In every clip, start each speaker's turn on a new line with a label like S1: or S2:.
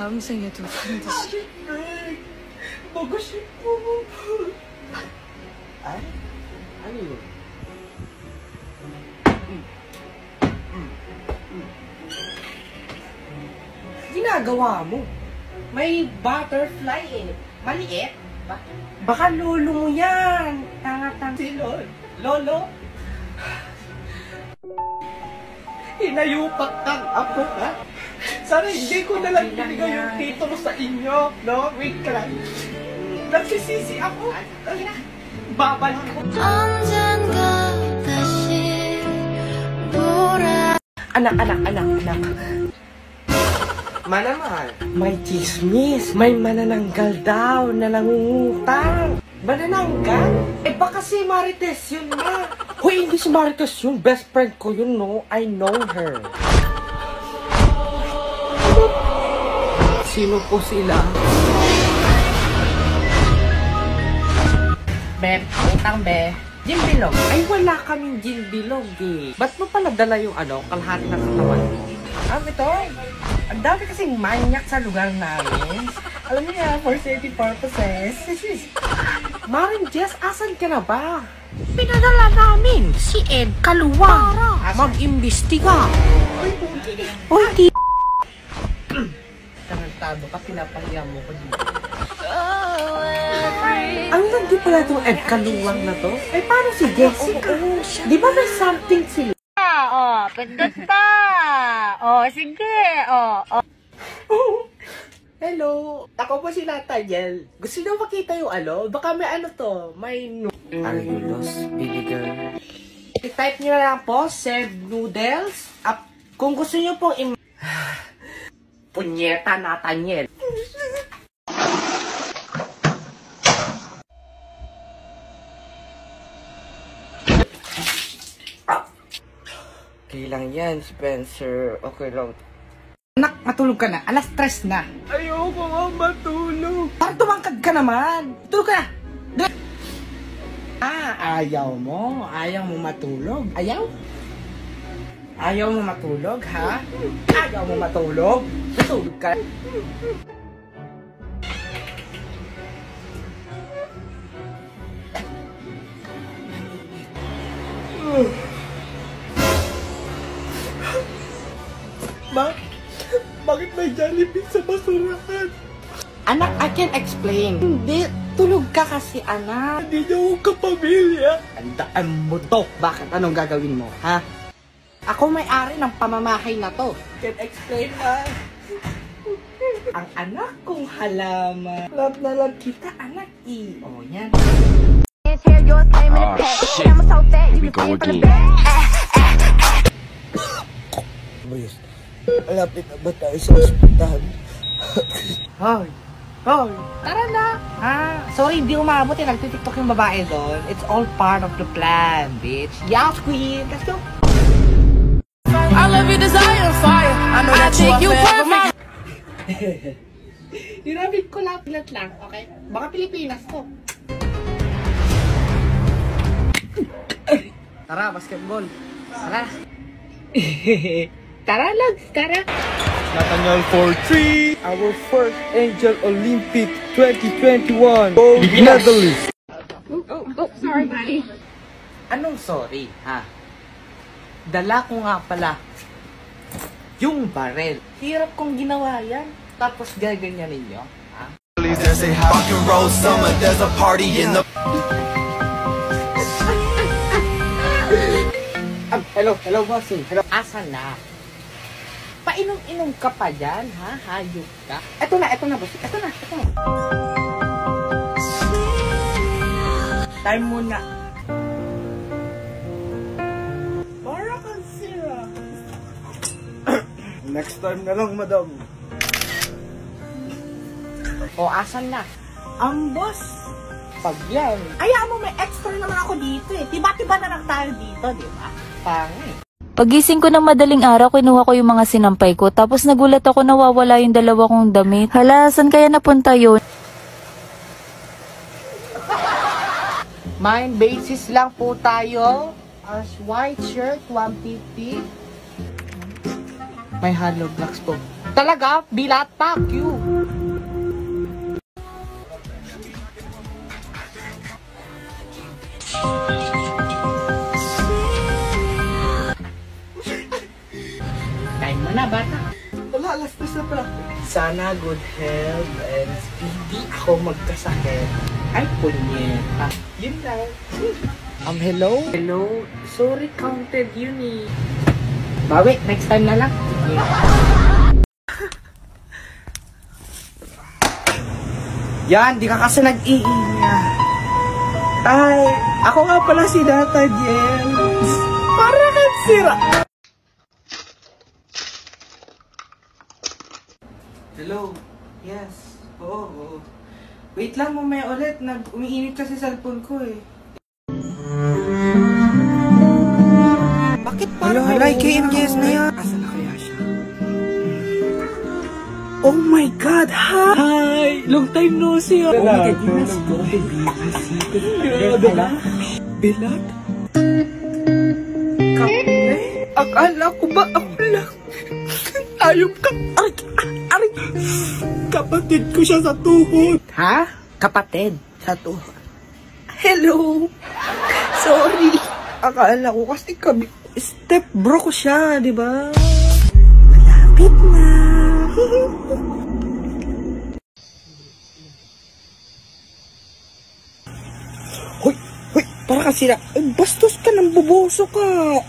S1: 생에 두 반드시.
S2: 먹고 싶어. 아니 이거. Ginagawa mo? May butterfly eh. Maliit. Baka lolo mo yan. Tanga-tanga. Si Lolo? Hinayupak kang apo ka? Sana hindi ko nalang binigay yung titulo sa inyo. No? Wait ka lang. Nagsisisi ako. Babalik ko. Anak. Manamahal, may chismis. May manananggal daw na nangungutang. Manananggal? Eh baka si Marites yun na. Hoy, hindi si Marites yun. Best friend ko yun, no? I know her. Sino po sila? Be, utang be. Gin bilog. Ay, wala kaming gin bilog eh. Ba't mo pala dala yung kalahati ng katawan mo? Ito. Ang dami kasing manyak sa lugar namin. Alam niyo yan, for safety purposes. Maring Jess, asan ka na ba?
S1: Pinadala namin si Ed Kaluwang mag-imbestiga. Uy, di.
S2: Tarantado ka, pinapahiya mo ko dito. Ang landi pala itong Ed Kaluwang na to? Ay, paano si Jessica? Di ba may something sila?
S1: Pindot ka. Sige.
S2: Hello, ako po si Nathaniel. Gusto nyo makita yung Baka may to, may Argulos, baby girl. I-type nyo na lang po, served noodles. Kung gusto nyo pong Punyeta Nathaniel. Okay lang yan, Spencer. Okay lang. Anak, matulog ka na. Alas 3 na. Ayoko nga matulog. Parang tumangkad ka naman. Tulog ka na. Ayaw mo? Ayaw mo matulog? Ayaw? Ayaw mo matulog, ha? Ayaw mo matulog? Matulog ka. Bakit may Jollibee sa basurahan? Anak, I can explain. Hindi, tulog ka kasi, anak. Hindi niyo ako kapamilya. Tandaan mo to. Bakit? Anong gagawin mo, ha? Ako may-ari ng pamamahay na to. Can explain, ha? Ang anak kong halaman. Love na love kita, anak, O, yan.
S3: Shit. Here we go again.
S2: Boys, malapit na ba tayo sa ospital? Hoy! Tara na! Sorry, hindi umabot eh. Nagtitiktok yung babae doon. It's all part of the plan, bitch. Yes, queen! Let's go!
S1: I love your desire and fire. I know that you perfect.
S2: Dinamit ko lang, okay? Baka Pilipinas to. Tara, basketball. Tara. Tara lang, tara. Nathaniel for 3. Our first Angel Olympic 2021 gold medalist.
S1: Sorry, buddy.
S2: Anong sorry, ha? Dala ko nga pala yung barel. Hirap kong ginawa yan. Tapos gaganyan ninyo, ha?
S3: There's a rock and roll summer, there's a party in the...
S2: Hello, bossing. Hello. Asan na? Painom-inom ka pa dyan, ha? Hayop ka. Eto na, boss. Eto na. Time muna. Para kang sira. Next time na lang, madam. O, asan na? Ang boss. Pag yan. Ayaw mo, may extra naman ako dito eh. Tiba-tiba na lang tayo dito, di ba? Pangit.
S4: Pagising ko ng madaling araw, kinuha ko yung mga sinampay ko. Tapos nagulat ako nawawala yung dalawa kong damit. Hala, saan kaya napunta yun?
S2: Mind basis lang po tayo. As white shirt, 150. May hollow blocks po. Talaga? Bilat? Fuck you. Time mo na, bata.
S5: Wala, alas 3 na pala.
S2: Sana good health and speedy ako magkasakit. Ay, punyeta. Yun lang.
S5: Hello?
S2: Hello? Sorry, counted yun eh. Bawi, next time na lang.
S5: Yan, di ka kasi nag-iingat. Ay, ako nga pala si Data Jen. Para kang sira. Hello? Yes. Oo. Wait lang, mamaya ulit. Umiinit kasi cellphone ko eh. Bakit parang... Hala, KMJS na yan. Asa na kaya siya? Oh my God! Hi! Long time no see! Oh my God, you must go to BBC. Bilat? Kape? Akala ko ba ako lang? Ayaw ka... Aray! Kapatid ko siya sa tuhod.
S2: Ha? Kapatid?
S5: Sa tuhod. Hello! Sorry! Akala ko kasi kami... Step bro ko siya, di ba? Malapit na! Hoy! Hoy! Para kasi na... Bastos ka ng buboso ka!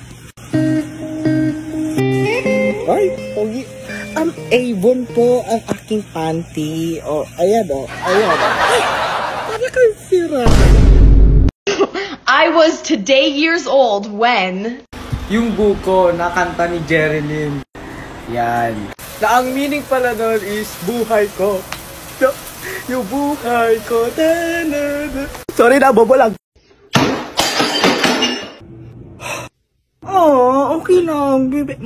S5: Ay! Pogi! Avon po ang aking panty. O, ayan o. Ayan. Ay! Para kang sira.
S6: I was today years old when...
S5: Yung buko na kanta ni Jerilyn. Yan. Na ang meaning pala doon is buhay ko. Yung buhay ko. Sorry na, bobo lang. Oh, okay lang, bebe.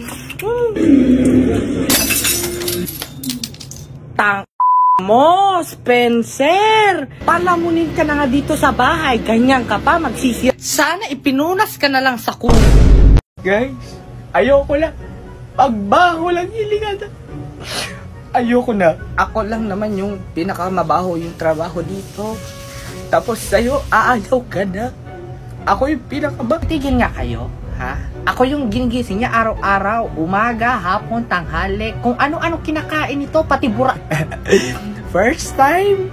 S2: Tang mo, Spencer! Palamunin ka na nga dito sa bahay. Ganyan ka pa, magsisira. Sana ipinunas ka na lang sa kulo.
S5: Guys, ayoko lang. Pagbaho lang hilingan. Ayoko na. Ako lang naman yung pinakamabaho yung trabaho dito. Tapos sa'yo, aayaw ka na. Ako yung pinakamabaho.
S2: Tigil nga kayo, ha? Ako yung ginigising niya araw-araw, umaga, hapon, tanghali. Kung ano-ano kinakain ito, pati bura.
S5: First time.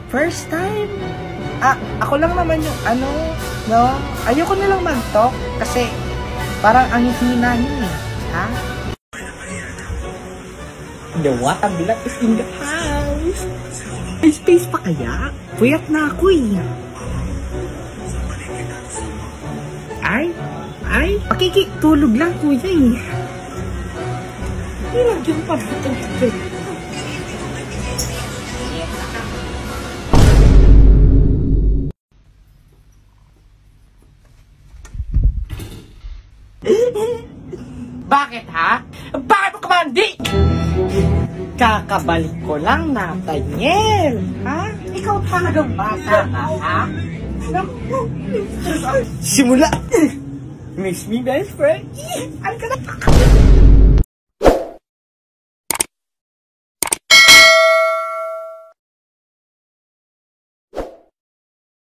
S2: Ako lang naman yung no? Ayoko na lang mag-talk kasi parang ang hihina niyo eh, ha?
S5: The water bilat is in the house.
S2: May space pa kaya? Puyat na ako eh. Ay, pakikitulog lang kuya eh. Nilagyan pa ito. Bakit ha? Bakit mo kamandi? Kakabalik ko lang, Nathaniel. Ha? Ikaw talagang bata ka, ha?
S5: Simula.
S2: Miss me, best friend. Ay ka na.